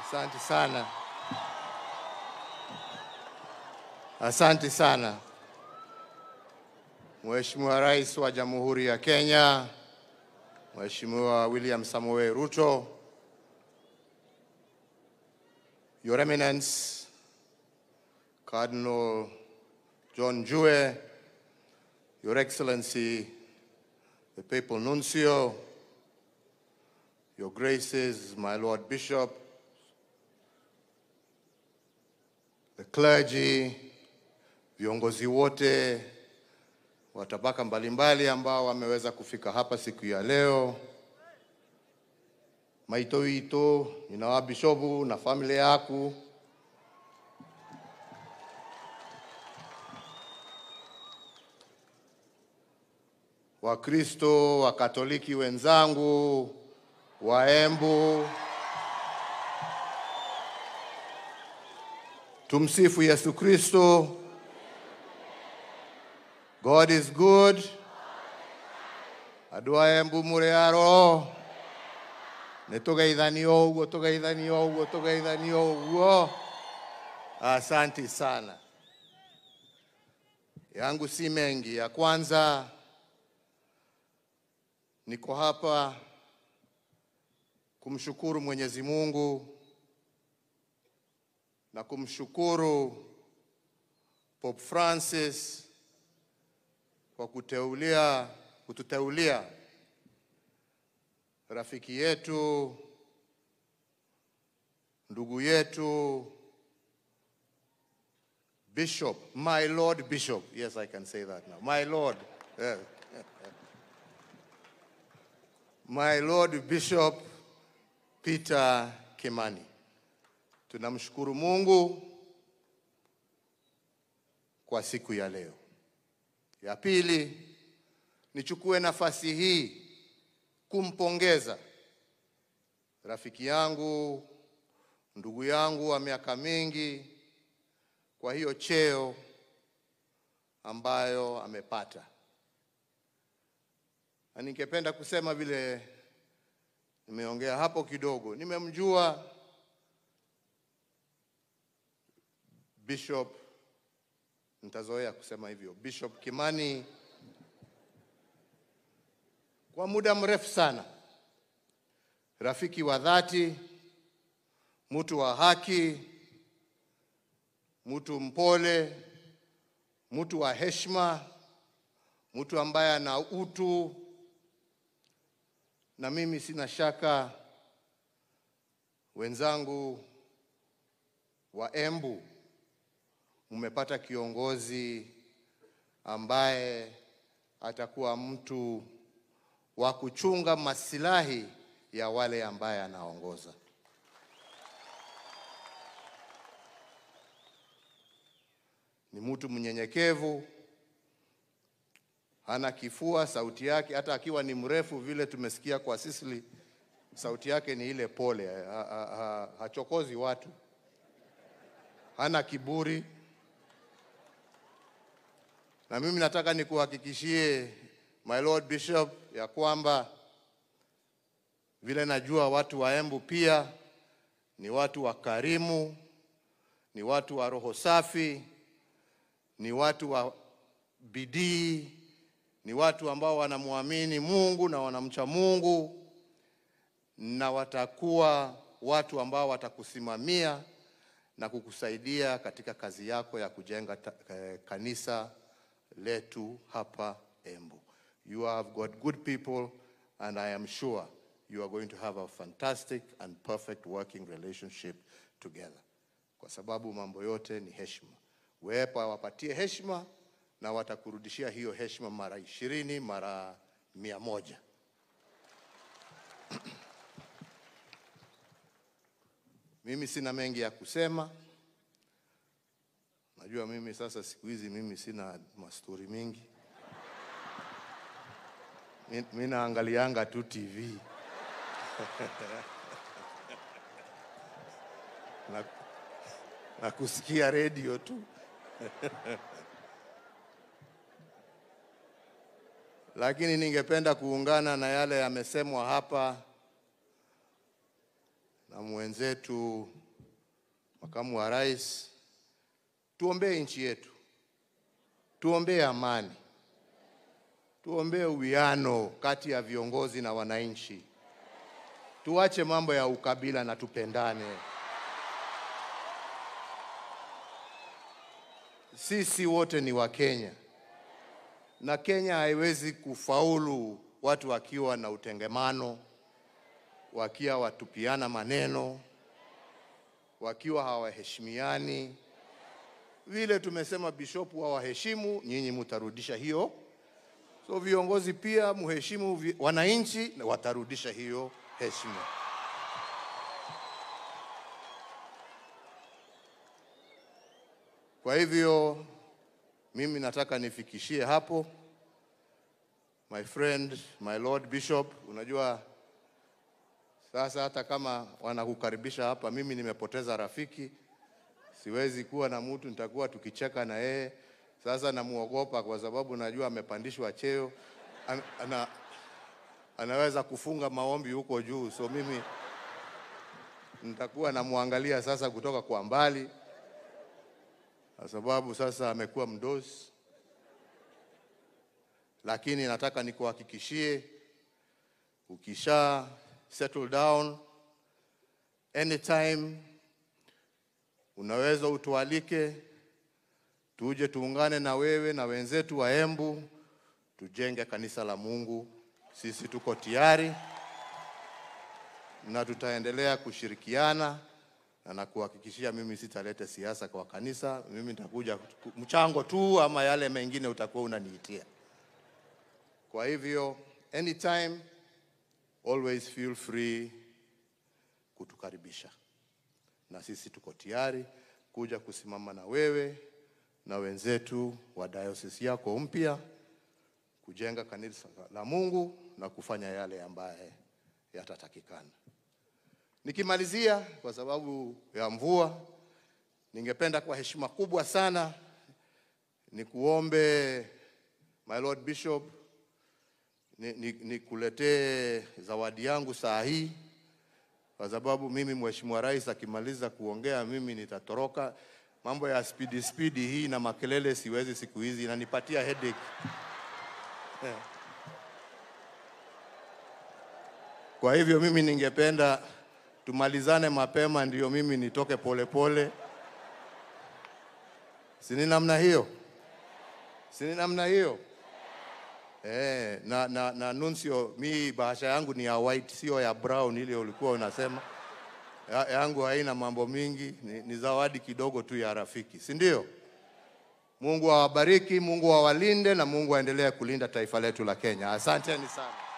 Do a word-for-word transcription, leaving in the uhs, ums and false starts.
Asante sana. Asante sana. Mheshimiwa Rais wa Jamhuri ya Kenya, Mheshimiwa William Samoei Ruto, Your Eminence, Cardinal John Jue, Your Excellency, the Papal Nuncio, Your Graces, my Lord Bishop, the clergy, viongozi wote wa tabaka mbalimbali ambao wameweza kufika hapa siku ya leo, maito ito, ina bishopu na familia yako, wa Kristo, wa Katoliki wenzangu, wa Embu, tumsifu Yesu Kristo. God is good. Adua Embu murearo. Netogaithanio ugo, togaithanio ugo, togaithanio ugo. Asante sana. Yangu si mengi. Ya kwanza, niko hapa kumshukuru Mwenyezi Mungu na kumshukuru Pope Francis kwa kuteulia kututeulia rafiki yetu, ndugu yetu, Bishop, my Lord Bishop. Yes, I can say that now. My Lord. Yeah. My Lord Bishop Peter Kimani. Tunamshukuru Mungu kwa siku ya leo. Ya pili, nichukue nafasi hii kumpongeza rafiki yangu, ndugu yangu wa miaka mingi kwa hiyo cheo ambayo amepata. Na ningependa kusema vile nimeongea hapo kidogo, nimemjua Bishop, nitazoea kusema hivyo, Bishop Kimani kwa muda mrefu sana. Rafiki wa dhati, mtu wa haki, mtu mpole, mtu wa heshima, mtu ambaye ana utu. Na mimi sina shaka wenzangu wa Embu mmepata kiongozi ambaye atakuwa mtu wa kuchunga maslahi ya wale ambaye anaongoza. Ni mtu mnyenyekevu, hana kifua, sauti yake hata akiwa ni mrefu vile tumesikia kwa Sicily, sauti yake ni ile pole, ha, ha, ha, hachokozi watu, hana kiburi. Na mimi nataka nikuhakikishie my Lord Bishop ya kwamba vile najua watu wa Embu pia ni watu wa karimu, ni watu wa roho safi, ni watu wa bidii, ni watu ambao wanamuamini Mungu na wanamcha Mungu, na watakuwa watu ambao watakusimamia na kukusaidia katika kazi yako ya kujenga kanisa letu hapa Embu. You have got good people, and I am sure you are going to have a fantastic and perfect working relationship together. Kwa sababu mambo yote ni heshima. Wepa wapatie heshima na watakurudishia hiyo heshima mara ishirini, mara mia moja. Mimi sina mengi ya kusema. Najua mimi sasa siku hizi mimi sina mastori mingi. Mimi naangalianga tu T V. na, na kusikia radio tu. Lakini ningependa kuungana na yale yamesemwa hapa na mwenzetu makamu wa rais, tuombee nchi yetu. Tuombee amani. Tuombee uwiano kati ya viongozi na wananchi. Tuache mambo ya ukabila na tupendane. Sisi wote ni wa Kenya. Na Kenya haiwezi kufaulu watu wakiwa na utengemano, wakiwa watupiana maneno, wakiwa hawaheshimiani. Vile tumesema bishop hawaheshimu, nyinyi mtarudisha hiyo. So viongozi pia muheshimu wananchi na watarudisha hiyo heshima. Kwa hivyo mimi nataka nifikishie hapo. My friend, my Lord Bishop, unajua sasa hata kama wanakukaribisha hapa, mimi nimepoteza rafiki. Siwezi kuwa na mtu nitakuwa tukicheka na yeye. Sasa namuogopa kwa sababu najua amepandishwa cheo. Ana, anaweza kufunga maombi huko juu. So mimi nitakuwa namuangalia sasa kutoka kwa mbali, kwa sababu sasa amekuwa mdosi. Lakini nataka nikuhakikishie, ukisha settle down, anytime unaweza utualike, tuje tuungane na wewe na wenzetu wa Embu, tujenge kanisa la Mungu. Sisi tuko tayari na tutaendelea kushirikiana, na nakuhakikishia mimi sitalete siasa kwa kanisa. Mimi nitakuja mchango tu, ama yale mengine utakuwa unaniitia. Kwa hivyo anytime, always feel free kutukaribisha. Na sisi tuko tayari kuja kusimama na wewe na wenzetu wa diocese yako mpya, kujenga kanisa la Mungu na kufanya yale ambaye yatatakikana. Nikimalizia, kwa sababu ya mvua, ningependa kwa heshima kubwa sana nikuombe my Lord Bishop nikuletee ni, ni zawadi yangu saa hii, kwa sababu mimi Mheshimiwa Rais akimaliza kuongea mimi nitatoroka. Mambo ya speedy speedy hii na makelele siwezi siku hizi, inanipatia headache. Yeah. Kwa hivyo mimi ningependa tumalizane mapema ndio mimi nitoke pole pole. Sini namna hiyo? Sini namna hiyo? Eh, na na na nuncio, mi bahasha yangu ni ya white, sio ya brown ile ulikuwa unasema. Ya, yangu haina mambo mingi, ni, ni zawadi kidogo tu ya rafiki, si ndio? Mungu awabariki, Mungu awalinde, na Mungu aendelee kulinda taifa letu la Kenya. Asanteni sana.